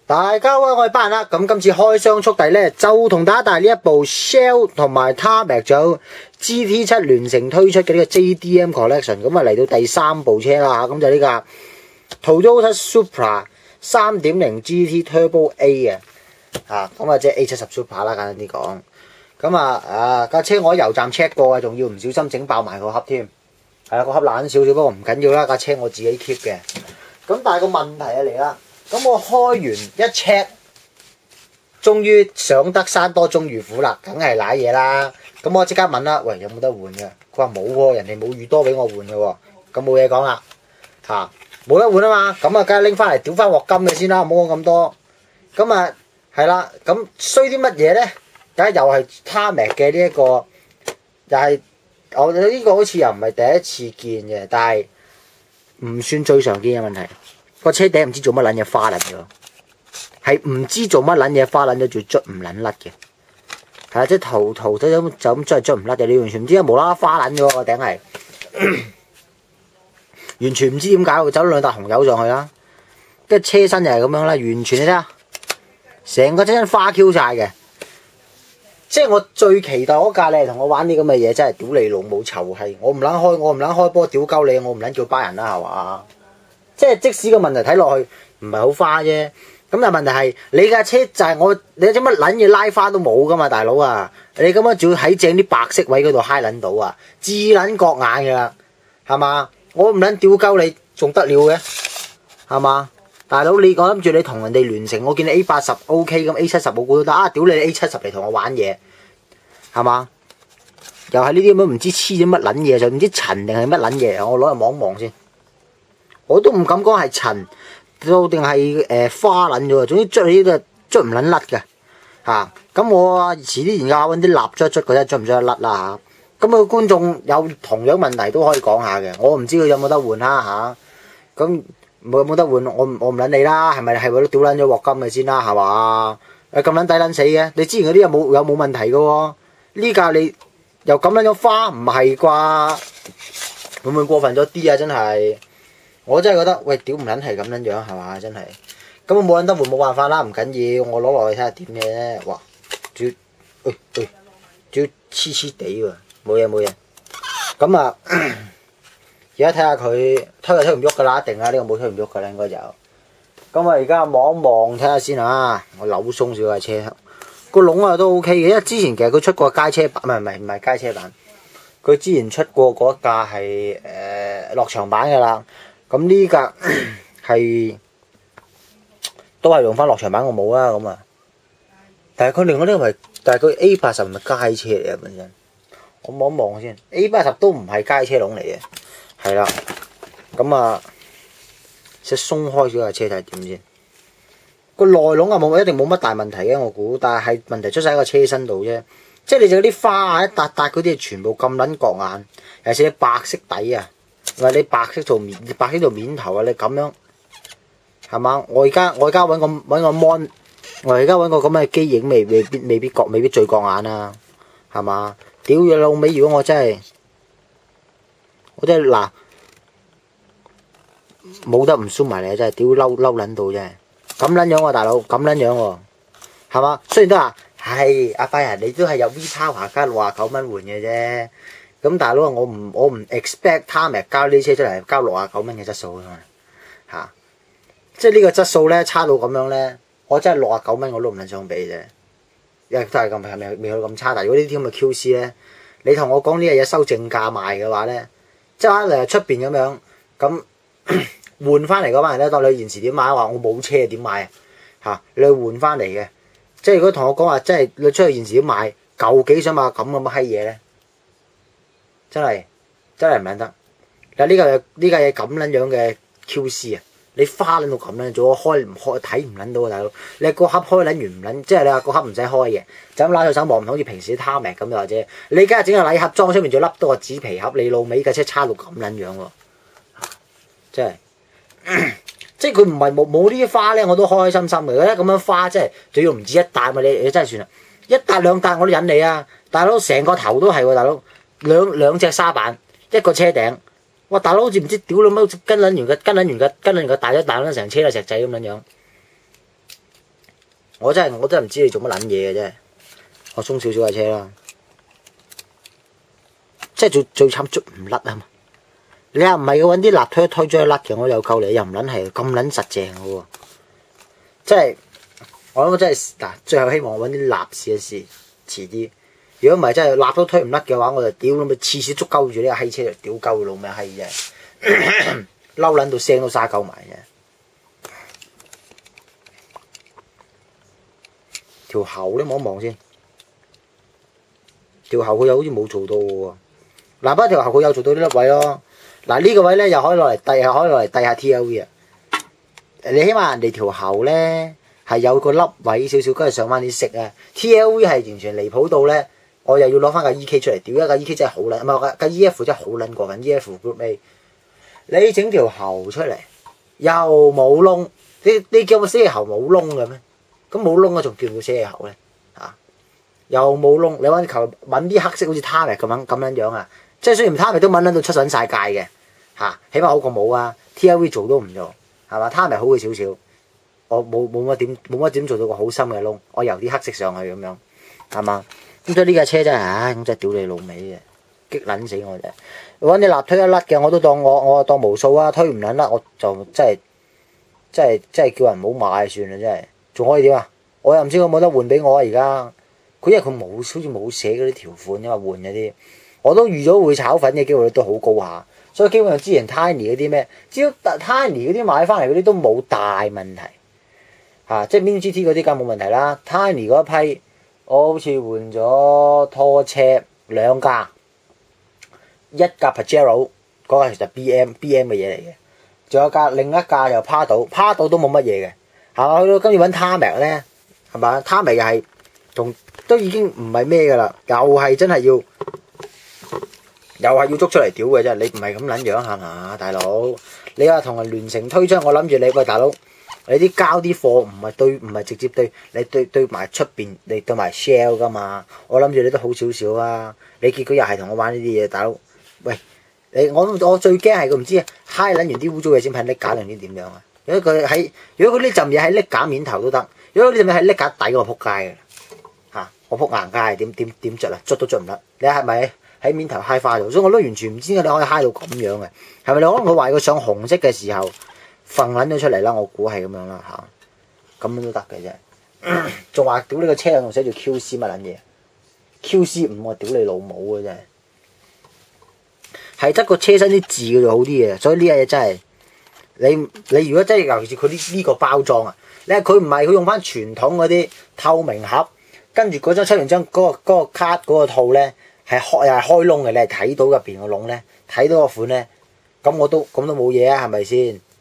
大家好，我係班人啦。咁今次開箱速遞咧，就同大家帶呢一部 Shell 同埋 Tarmac 仲有 GT7 聯乘推出嘅呢個 JDM Collection。咁啊嚟到第三部車啦，咁就呢架 Toyota Supra 3.0 GT Turbo A 啊，咁啊即係 A70 Supra 啦，簡單啲講。咁架車我喺油站 check 過啊，仲要唔小心整爆埋個盒添。係啊，個盒爛少少，不過唔緊要啦，架車我自己 keep 嘅。咁但係個問題嚟啦。咁我開完一 check， 終於上得山多終遇虎啦，梗係瀨嘢啦。咁我即刻問啦，喂，有冇得換嘅？佢話冇喎，人哋冇預多俾我換嘅喎。咁冇嘢講啦，冇得換啊嘛。咁啊，梗係拎翻嚟屌翻鑊金嘅先啦，唔好講咁多。咁啊，係啦。咁衰啲乜嘢咧？梗係又係 Tarmac 嘅呢一個，又係我呢個好似又唔係第一次見嘅，但係唔算最常見嘅問題。個車頂唔知做乜撚嘢花撚咗，係唔知做乜撚嘢花撚咗，仲捽唔撚甩嘅，係啊，即係圖就咁捽唔甩嘅，你完全唔知啊，無啦啦花撚咗個頂係，完全唔知點解會走兩笪紅油上去啦，跟住車身又係咁樣啦，完全你睇下，成個車身花 Q 晒嘅，即係我最期待嗰架你同我玩啲咁嘅嘢，真係屌你老母臭閪，我唔撚開波屌鳩你，我唔撚叫班人啦係嘛？即係即使個問題睇落去唔係好花啫，咁但係問題係你架車就係你有乜撚嘢拉花都冇噶嘛，大佬啊！你咁樣仲要喺正啲白色位嗰度揩撚到啊，至撚覺眼㗎啦，係嘛？我唔撚屌鳩你，仲得了嘅，係嘛？大佬你我諗住你同人哋聯乘，我見你 A80 OK 咁 A70 我估都得啊！屌你 A70 嚟同我玩嘢，係嘛？又係呢啲咁樣唔知黐咗乜撚嘢，就唔知塵定係乜撚嘢，我攞嚟望一望先。我都唔敢講係塵到定係花撚咗，總之捽起都捽唔撚甩嘅嚇。咁我遲啲研究下揾啲蠟捽捽佢睇捽唔捽得甩啦嚇。咁個觀眾有同樣問題都可以講下嘅，我唔知佢有冇得換啦嚇。咁有冇得換，我唔撚理啦，係咪為咗屌撚咗鑊金嘅先啦係嘛？咁撚抵撚死嘅，你之前嗰啲有冇問題嘅喎？呢架你又咁撚咗花，唔係啩？會唔會過分咗啲啊？真係。我真係覺得，喂，屌唔撚係咁樣樣係嘛？真係，咁我冇撚得換冇辦法啦，唔緊要，我攞落去睇下點嘅啫。哇，仲要黐黐地喎，冇嘢。咁啊，而家睇下佢推唔喐噶啦，一定啦，呢個冇推唔喐噶啦，應該就。咁啊，而家望一望睇下先啊，我扭鬆少架車，個籠啊都 OK 嘅，因為之前其實佢出過街車版，唔係街車版，佢之前出過嗰架係落場版噶啦。咁呢架係都係用翻落場版我冇啦，咁啊，但係佢另外呢個但係佢 A80 唔係街車嚟啊本身，我望一望先 ，A80 都唔係街車籠嚟嘅，係啦，咁啊，即係鬆開咗架車睇下點先，個內籠啊一定冇乜大問題嘅我估，但係問題出晒喺個車身度啫，即係你就嗰啲花啊一笪笪嗰啲全部咁撚覺眼，尤其是白色底啊。話你白色做面頭啊！你咁樣係嘛？我而家揾個 mon， 我而家揾個咁嘅機影，未必最覺眼啊！係嘛？屌你老味！如果我真係嗱冇得唔 zoom 埋你，真係屌嬲撚到真係咁撚樣喎，大佬咁撚樣喎，係嘛？雖然都話係阿輝人，你都係有 V Power 加69蚊換嘅啫。咁大佬我唔 expect Tarmac 交呢啲車出嚟交69蚊嘅質素㗎嘛嚇，即係呢個質素咧差到咁樣咧，我真係69蚊我都唔撚想俾啫，因為都係咁係咪未去咁差？但係如果呢啲咁嘅 QC 咧，你同我講呢樣嘢收正價賣嘅話咧，即係話出邊咁樣咁換翻嚟嗰班人咧，當你現時點買話我冇車點買啊？你去換翻嚟嘅，即係如果同我講話，即係你出去現時點買舊幾想買咁閪嘢咧？真係唔撚得！嗱呢架嘢咁撚樣嘅 QC 啊，你花撚到咁撚，做開唔開睇唔撚到啊大佬！你個盒開撚完唔撚，即係你話個盒唔使開嘅，就咁拉佢手望唔好似平時啲 Tarmac 咁或者你而家整個禮盒裝出面仲笠多個紙皮盒，你老味架車差到咁撚樣喎！真係，即係佢唔係冇呢啲花咧，我都開開心心嘅。咁樣花即係仲要唔止一笪嘛，你真係算啦，一笪兩笪我都忍你啊！大佬成個頭都係喎，大佬。兩隻沙板，一個車頂，哇！大佬好似唔知屌你媽跟撚完個大咗彈咗成車啦石仔咁樣樣， 我真係唔知你做乜撚嘢嘅啫。我鬆少少架車啦，即係最慘捽唔甩啊嘛！你又唔係要揾啲蠟推一推咗甩嘅，我又夠你又唔撚係咁撚實淨嘅喎。即係我諗真係嗱，最後希望我揾啲蠟試一試，遲啲。如果唔係真係蠟都推唔甩嘅話，我就屌咁咪次次捉鳩住呢個閪車嚟屌鳩佢老味閪啫，嬲撚到聲都沙鳩埋啫。條喉咧望一望先，條喉佢又好似冇做到喎。嗱，不過條喉佢有做到呢粒位咯。嗱呢個位咧又可以攞嚟遞，又可以攞嚟遞下 TLV 啊。你起碼人哋條喉咧係有個粒位少少，跟住上翻啲色啊。TLV 係完全離譜到咧，我又要攞翻架 EK 出嚟屌，架 EK 真係好撚，唔係架 EF 真係好撚過分。EF Group A， 你整條喉出嚟又冇窿，你叫個車喉冇窿嘅咩？咁冇窿啊，仲叫唔叫車喉咧？嚇，又冇窿，你揾球揾啲黑色好似 Tarmac 咁樣啊！即係雖然 Tarmac 都揾撚到出撚晒界嘅嚇，起碼好過冇啊。TLV 做都唔做，係嘛？Tarmac好佢少少，我冇乜點做到個好深嘅窿，我油啲黑色上去咁樣，係嘛？咁所以呢架車真係，唉，咁真係屌你老味嘅，激撚死我啫！揾啲蠟推一甩嘅，我都當我當無數啊，推唔撚甩我就真係叫人唔好買算啦，真係。仲可以點啊？我又唔知佢冇得換俾我啊！而家佢因為佢冇好似冇寫嗰啲條款，因為換嗰啲我都預咗會炒粉嘅機會率都好高下，所以基本上之前 Tiny 嗰啲咩，只要 Tiny 嗰啲買翻嚟嗰啲都冇大問題嚇，即係 Mini GT 嗰啲梗係冇問題啦。Tiny 嗰一批我好似換咗拖車兩架，一架 Pajero 嗰架其實 BM 嘅嘢嚟嘅，仲有另一架又趴到都冇乜嘢嘅。係嘛？去到跟住揾 Tarmac 咧，係嘛？Tarmac又係都已經唔係咩噶啦，又係真係要捉出嚟屌嘅啫。你唔係咁撚樣係嘛，大佬？你話同人聯成推出，我諗住你喂大佬，你啲交啲貨唔係直接對，你對埋出邊，你對埋 Shell 噶嘛？我諗住你都好少少啊。你結果又係同我玩呢啲嘢，大佬。喂，我最驚係佢唔知揩撚完啲污糟嘢先噴，你搞定啲點樣啊？如果佢呢陣嘢喺拎架面頭都得，如果呢陣嘢喺拎架底，我撲街嘅嚇，我撲硬街點捽啊？捽都捽唔甩。你係咪喺面頭揩花咗？所以我都完全唔知點解你可以揩到咁樣嘅，係咪？你可能佢話佢上紅色嘅時候瞓撚咗出嚟啦，我估係咁樣啦嚇，咁樣都得嘅啫。仲話屌你個車仲寫住 QC 乜撚嘢？QC5我屌你老母嘅真係得個車身啲字嘅就好啲嘅，所以呢樣嘢真係。你如果真係尤其是佢呢個包裝啊，你佢唔係佢用翻傳統嗰啲透明盒，跟住嗰張出完張嗰個卡嗰個套咧係又係開窿嘅，你係睇到入邊個窿咧，睇到個款咧，咁都冇嘢啊，係咪先？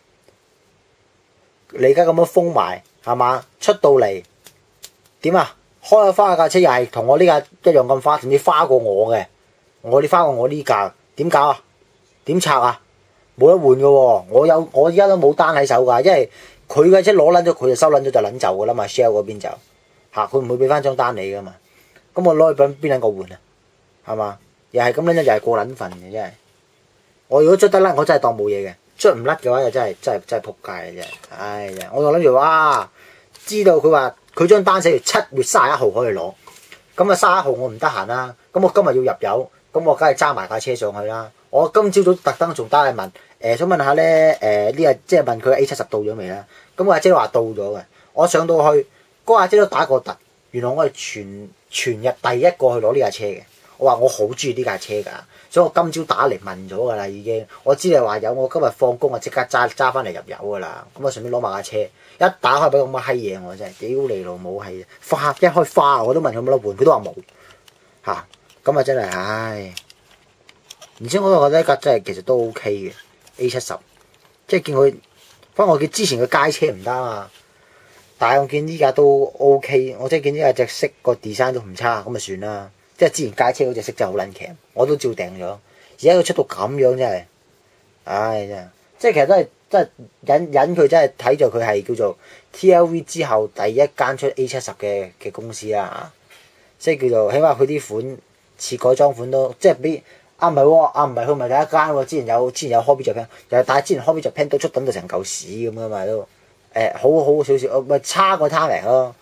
你而家咁樣封埋係嘛？出到嚟點啊？開咗花架車又係同我呢架一樣咁花，甚至花過我嘅，你花過我呢架點搞啊？點拆啊？冇得換嘅喎，我而家都冇單喺手㗎，因為佢嘅車攞撚咗，佢就收撚咗就撚走㗎啦嘛 ，Shell 嗰邊就嚇，佢唔會俾翻張單你㗎嘛。咁我攞去俾邊撚個換啊？係嘛？又係咁撚，又係過撚份嘅真係。我如果捽得甩，我真係當冇嘢嘅；捽唔甩嘅話，就真係撲街嘅啫。唉呀，我就諗住哇，知道佢話佢張單寫住7月31號可以攞，咁啊31號我唔得閒啦，咁我今日要入油，咁我梗係揸埋架車上去啦。我今朝早特登仲打去問，想問下咧，呢日即係問佢 A70 到咗未啦？咁我阿姐話到咗嘅。我上到去，嗰阿姐都打過突，原來我係全日第一個去攞呢架車嘅。我話我好中意呢架車㗎，所以我今朝打嚟問咗㗎啦已經。我知你話有，我今日放工啊即刻揸翻嚟入油㗎啦。咁我順便攞埋架車，一打開俾咁乜閪嘢我真係屌你老母係花一開花我都問佢冇得換，佢都話冇嚇。咁啊真係唉〜而且我都覺得呢架真係其實都 OK 嘅 A70，即係見佢，不過我見之前嘅街車唔得啊，但係我見呢架都 OK，我即係見呢架隻色個 design 都唔差，咁咪算啦。即係之前街車嗰隻色真係好撚強，我都照訂咗。而家佢出到咁樣真係，唉真係，即係其實都係真係引佢真係睇咗佢係叫做 TLV 之後第一間出 A70嘅公司啦，即係叫做起碼佢啲款似改裝款都即係比。唔係喎，唔係佢唔係第一間喎。之前有 Hobby Japan，但係之前 Hobby Japan都出等到成嚿屎咁噶嘛都，好少少，咪差過 Tarmac咯。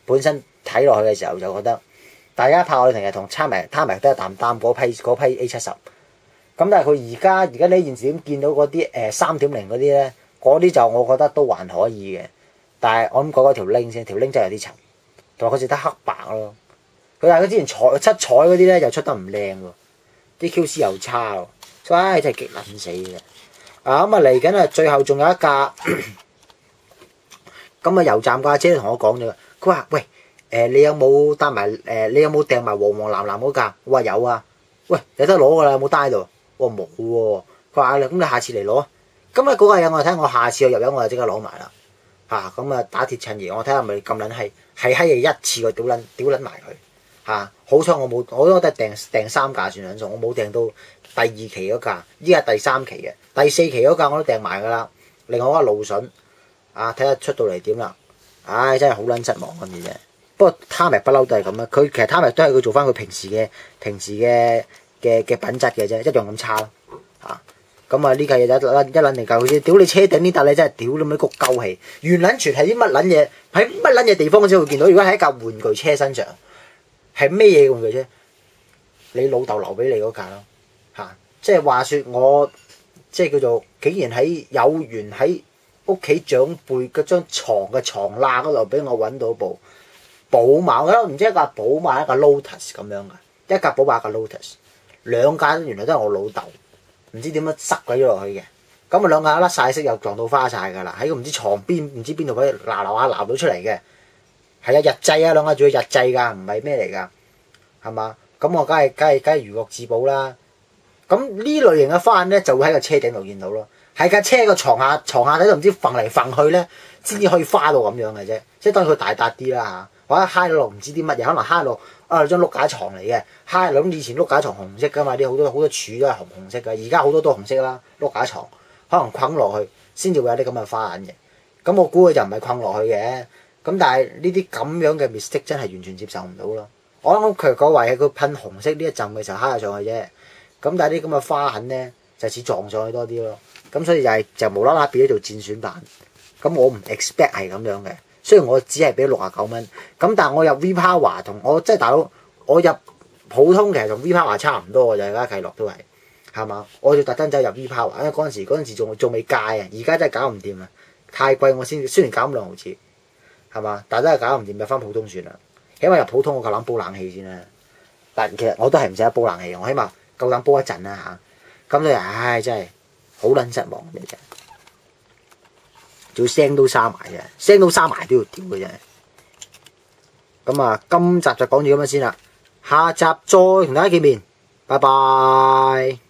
本身睇落去嘅時候就覺得大家拍愛情係同貪埋都係擔嗰批 A70。咁但係佢而家呢件事點見到嗰啲3.0嗰啲咧，嗰啲就我覺得都還可以嘅。但係我諗講嗰條 link 先，條 link 真係有啲沉，同埋佢只得黑白咯。佢但係佢之前七彩嗰啲咧又出得唔靚喎，啲 QC 又差喎，所以真係激撚死嘅。咁啊嚟緊啊，最後仲有一架咁啊油站架姐同我講咗，佢話：喂你有冇帶埋你有冇訂埋黃藍嗰架？我話有啊。喂，有得攞㗎啦，有冇帶喺度？我話冇喎。佢話：咁你下次嚟攞。咁啊嗰架嘢我睇，我下次去入油我就即刻攞埋啦。咁啊打鐵趁熱，我睇下咪咁撚係閪一次過屌撚埋佢。好彩我都係訂3架算兩數，我冇訂到第2期嗰架，依家第3期嘅，第4期嗰架我都訂埋㗎啦。另外嗰個蘆筍睇下出到嚟點啦。真係好撚失望咁嘅啫。不過Tarmac不嬲都係咁啦，佢其實Tarmac都係佢做翻佢平時嘅品質嘅啫，一樣咁差咯。咁啊呢架嘢一撚嚟教佢先，屌你車頂呢笪你真係屌你咪谷鳩氣，原撚全係啲乜撚嘢喺乜撚嘢地方先會見到？如果喺一架玩具車身上係咩嘢玩具車？你老豆留俾你嗰架咯。即係話説我即係叫做竟然有緣喺屋企長輩嗰張牀嘅床罅嗰度俾我揾到部寶馬，我唔知一架寶馬一架 Lotus 咁樣嘅，一架寶馬一架 Lotus， 兩架原來都係我老豆，唔知點樣塞鬼咗落去嘅。咁啊兩架甩晒色又撞到花晒㗎啦，喺個唔知床邊唔知邊度嗰啲鬧到出嚟嘅。係啊，日製啊，兩架仲要日製㗎，唔係咩嚟㗎，係嘛？咁我梗係如獲至寶啦。咁呢類型嘅花咧就會喺個車頂度見到咯，喺架車個床下底度唔知揈嚟揈去咧，先至可以花到咁樣嘅啫。即係當然佢大笪啲啦嚇，或者揩落唔知啲乜嘢，可能揩落張碌架床嚟嘅，揩落咁以前碌架床紅色㗎嘛，啲好多柱都係紅色㗎，而家好多都紅色啦，碌架床可能困落去先至會有啲咁嘅花眼嘅。咁我估佢就唔係困落去嘅。咁但係呢啲咁樣嘅 mistake 真係完全接受唔到咯。我諗佢嗰位係佢噴紅色呢一陣嘅時候揩咗上去啫。咁但係啲咁嘅花痕咧就似撞上去多啲咯。咁所以就無啦啦變咗做戰損版。咁我唔 expect 係咁樣嘅。雖然我只係俾69蚊，咁但係我入 V-Power 同我即係大佬，我入普通其實同 V-Power 差唔多嘅就而家計落都係嘛？我要特登走入 V-Power，因為嗰陣時仲未戒啊，而家真係搞唔掂啊！太貴我先雖然減2毫子，係嘛？但係都係搞唔掂，入翻普通算啦。起碼入普通我夠膽煲冷氣先啦。但其實我都係唔使得煲冷氣，我起碼夠膽煲一陣啦嚇。咁所以真係好撚失望嘅啫。仲要聲都沙埋嘅，聲都沙埋都要屌嘅啫。咁啊，今集就講住咁樣先啦。下集再同大家見面，拜拜。